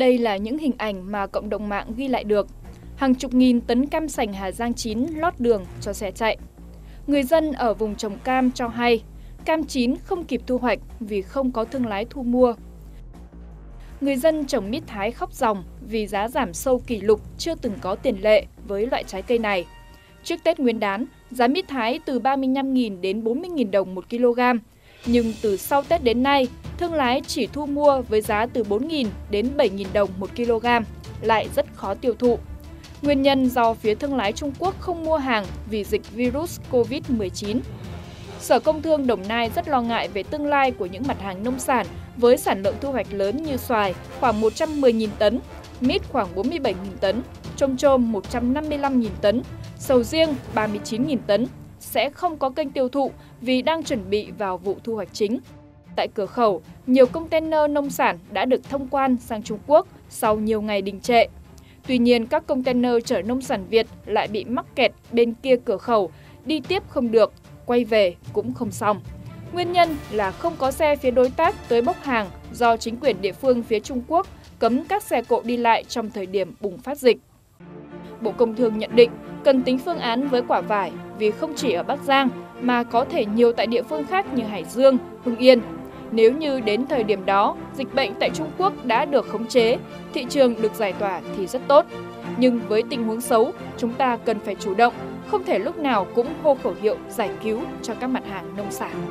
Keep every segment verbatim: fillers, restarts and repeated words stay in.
Đây là những hình ảnh mà cộng đồng mạng ghi lại được. Hàng chục nghìn tấn cam sành Hà Giang chín lót đường cho xe chạy. Người dân ở vùng trồng cam cho hay, cam chín không kịp thu hoạch vì không có thương lái thu mua. Người dân trồng mít Thái khóc ròng vì giá giảm sâu kỷ lục chưa từng có tiền lệ với loại trái cây này. Trước Tết Nguyên đán, giá mít Thái từ ba mươi lăm nghìn đến bốn mươi nghìn đồng một kg. Nhưng từ sau Tết đến nay, thương lái chỉ thu mua với giá từ bốn nghìn đến bảy nghìn đồng một kg, lại rất khó tiêu thụ. Nguyên nhân do phía thương lái Trung Quốc không mua hàng vì dịch virus Covid mười chín. Sở Công Thương Đồng Nai rất lo ngại về tương lai của những mặt hàng nông sản với sản lượng thu hoạch lớn như xoài khoảng một trăm mười nghìn tấn, mít khoảng bốn mươi bảy nghìn tấn, chôm chôm một trăm năm mươi lăm nghìn tấn, sầu riêng ba mươi chín nghìn tấn sẽ không có kênh tiêu thụ vì đang chuẩn bị vào vụ thu hoạch chính. Tại cửa khẩu, nhiều container nông sản đã được thông quan sang Trung Quốc sau nhiều ngày đình trệ. Tuy nhiên, các container chở nông sản Việt lại bị mắc kẹt bên kia cửa khẩu, đi tiếp không được, quay về cũng không xong. Nguyên nhân là không có xe phía đối tác tới bốc hàng do chính quyền địa phương phía Trung Quốc cấm các xe cộ đi lại trong thời điểm bùng phát dịch. Bộ Công Thương nhận định cần tính phương án với quả vải vì không chỉ ở Bắc Giang mà có thể nhiều tại địa phương khác như Hải Dương, Hưng Yên. Nếu như đến thời điểm đó, dịch bệnh tại Trung Quốc đã được khống chế, thị trường được giải tỏa thì rất tốt. Nhưng với tình huống xấu, chúng ta cần phải chủ động, không thể lúc nào cũng hô khẩu hiệu giải cứu cho các mặt hàng nông sản.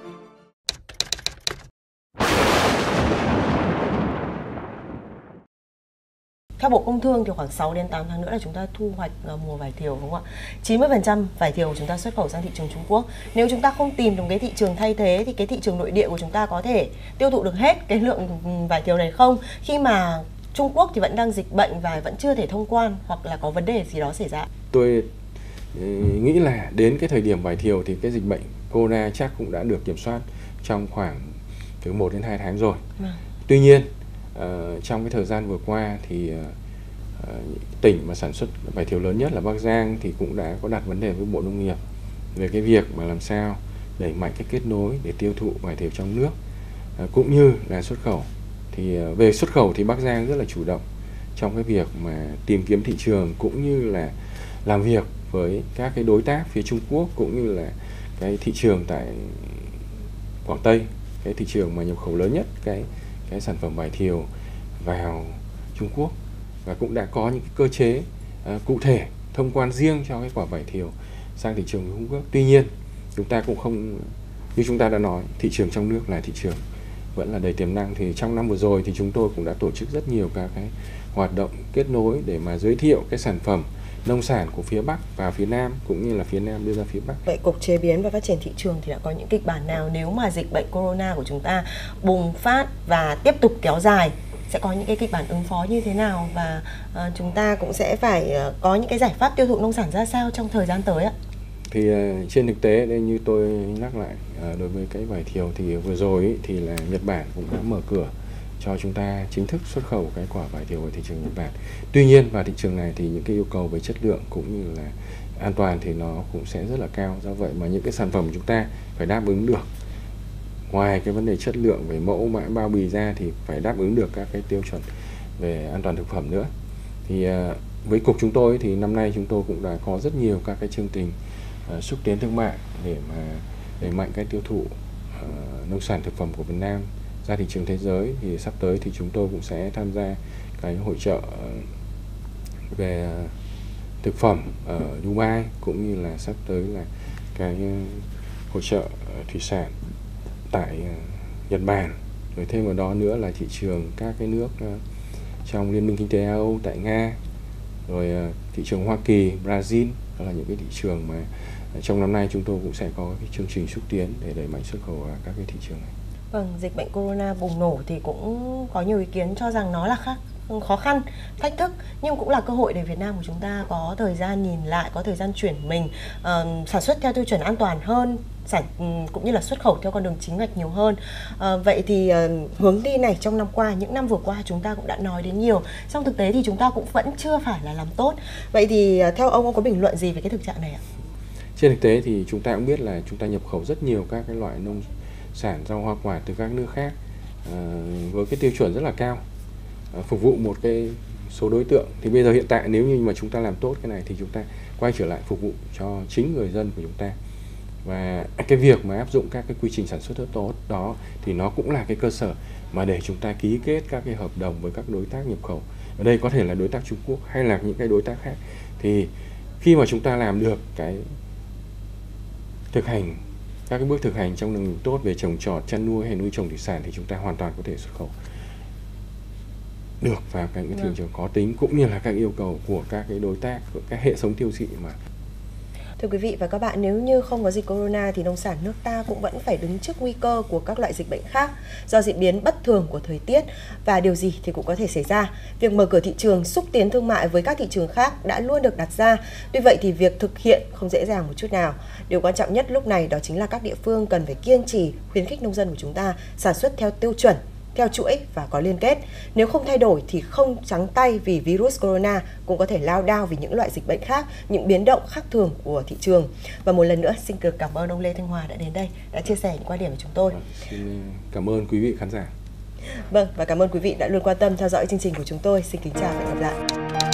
Theo Bộ Công Thương thì khoảng sáu đến tám tháng nữa là chúng ta thu hoạch mùa vải thiều, đúng không ạ? chín mươi phần trăm vải thiều của chúng ta xuất khẩu sang thị trường Trung Quốc. Nếu chúng ta không tìm được cái thị trường thay thế thì cái thị trường nội địa của chúng ta có thể tiêu thụ được hết cái lượng vải thiều này không? Khi mà Trung Quốc thì vẫn đang dịch bệnh và vẫn chưa thể thông quan hoặc là có vấn đề gì đó xảy ra. Tôi nghĩ là đến cái thời điểm vải thiều thì cái dịch bệnh corona chắc cũng đã được kiểm soát trong khoảng từ một đến hai tháng rồi. À. Tuy nhiên Uh, trong cái thời gian vừa qua thì uh, tỉnh mà sản xuất vải thiều lớn nhất là Bắc Giang thì cũng đã có đặt vấn đề với Bộ Nông nghiệp về cái việc mà làm sao đẩy mạnh cái kết nối để tiêu thụ vải thiều trong nước uh, cũng như là xuất khẩu. Thì uh, về xuất khẩu thì Bắc Giang rất là chủ động trong cái việc mà tìm kiếm thị trường cũng như là làm việc với các cái đối tác phía Trung Quốc cũng như là cái thị trường tại Quảng Tây, cái thị trường mà nhập khẩu lớn nhất cái cái sản phẩm vải thiều vào Trung Quốc, và cũng đã có những cái cơ chế uh, cụ thể thông quan riêng cho cái quả vải thiều sang thị trường Trung Quốc. Tuy nhiên chúng ta cũng không, như chúng ta đã nói, thị trường trong nước là thị trường vẫn là đầy tiềm năng. Thì trong năm vừa rồi thì chúng tôi cũng đã tổ chức rất nhiều các cái hoạt động kết nối để mà giới thiệu cái sản phẩm nông sản của phía Bắc và phía Nam cũng như là phía Nam đưa ra phía Bắc. Vậy Cục Chế biến và Phát triển Thị trường thì đã có những kịch bản nào nếu mà dịch bệnh corona của chúng ta bùng phát và tiếp tục kéo dài, sẽ có những cái kịch bản ứng phó như thế nào và uh, chúng ta cũng sẽ phải uh, có những cái giải pháp tiêu thụ nông sản ra sao trong thời gian tới ạ? Thì uh, trên thực tế đây như tôi nhắc lại uh, đối với cái vải thiều thì vừa rồi ý, thì là Nhật Bản cũng đã mở cửa cho chúng ta chính thức xuất khẩu cái quả vải thiều vào thị trường Nhật Bản. Tuy nhiên vào thị trường này thì những cái yêu cầu về chất lượng cũng như là an toàn thì nó cũng sẽ rất là cao. Do vậy mà những cái sản phẩm chúng ta phải đáp ứng được. Ngoài cái vấn đề chất lượng về mẫu mã bao bì ra thì phải đáp ứng được các cái tiêu chuẩn về an toàn thực phẩm nữa. Thì uh, với cục chúng tôi thì năm nay chúng tôi cũng đã có rất nhiều các cái chương trình uh, xúc tiến thương mại để mà đẩy mạnh cái tiêu thụ uh, nông sản thực phẩm của Việt Nam ra thị trường thế giới. Thì sắp tới thì chúng tôi cũng sẽ tham gia cái hội chợ về thực phẩm ở Dubai cũng như là sắp tới là cái hội chợ thủy sản tại Nhật Bản. Rồi thêm vào đó nữa là thị trường các cái nước trong Liên minh Kinh tế Á Âu tại Nga, rồi thị trường Hoa Kỳ, Brazil, đó là những cái thị trường mà trong năm nay chúng tôi cũng sẽ có cái chương trình xúc tiến để đẩy mạnh xuất khẩu vào các cái thị trường này. Vâng, dịch bệnh corona bùng nổ thì cũng có nhiều ý kiến cho rằng nó là khác khó khăn, thách thức nhưng cũng là cơ hội để Việt Nam của chúng ta có thời gian nhìn lại, có thời gian chuyển mình uh, sản xuất theo tiêu chuẩn an toàn hơn, sản um, cũng như là xuất khẩu theo con đường chính ngạch nhiều hơn. Uh, vậy thì uh, hướng đi này trong năm qua, những năm vừa qua chúng ta cũng đã nói đến nhiều. Trong thực tế thì chúng ta cũng vẫn chưa phải là làm tốt. Vậy thì uh, theo ông, ông có bình luận gì về cái thực trạng này ạ? Trên thực tế thì chúng ta cũng biết là chúng ta nhập khẩu rất nhiều các cái loại nông sản, rau hoa quả từ các nước khác uh, với cái tiêu chuẩn rất là cao. uh, phục vụ một cái số đối tượng. Thì bây giờ hiện tại nếu như mà chúng ta làm tốt cái này thì chúng ta quay trở lại phục vụ cho chính người dân của chúng ta. Và cái việc mà áp dụng các cái quy trình sản xuất rất tốt đó thì nó cũng là cái cơ sở mà để chúng ta ký kết các cái hợp đồng với các đối tác nhập khẩu. Ở đây có thể là đối tác Trung Quốc hay là những cái đối tác khác. Thì khi mà chúng ta làm được cái thực hành, các cái bước thực hành trong nông nghiệp tốt về trồng trọt, chăn nuôi hay nuôi trồng thủy sản thì chúng ta hoàn toàn có thể xuất khẩu được vào các cái thị trường có tính cũng như là các yêu cầu của các cái đối tác, của các hệ thống tiêu thụ mà. Thưa quý vị và các bạn, nếu như không có dịch corona thì nông sản nước ta cũng vẫn phải đứng trước nguy cơ của các loại dịch bệnh khác do diễn biến bất thường của thời tiết, và điều gì thì cũng có thể xảy ra. Việc mở cửa thị trường, xúc tiến thương mại với các thị trường khác đã luôn được đặt ra. Tuy vậy thì việc thực hiện không dễ dàng một chút nào. Điều quan trọng nhất lúc này đó chính là các địa phương cần phải kiên trì khuyến khích nông dân của chúng ta sản xuất theo tiêu chuẩn, theo chuỗi và có liên kết. Nếu không thay đổi thì không trắng tay vì virus corona, cũng có thể lao đao vì những loại dịch bệnh khác, những biến động khác thường của thị trường. Và một lần nữa xin được cảm ơn ông Lê Thanh Hòa đã đến đây, đã chia sẻ những quan điểm của chúng tôi. Xin cảm ơn quý vị khán giả. Vâng, và cảm ơn quý vị đã luôn quan tâm theo dõi chương trình của chúng tôi. Xin kính chào và hẹn gặp lại.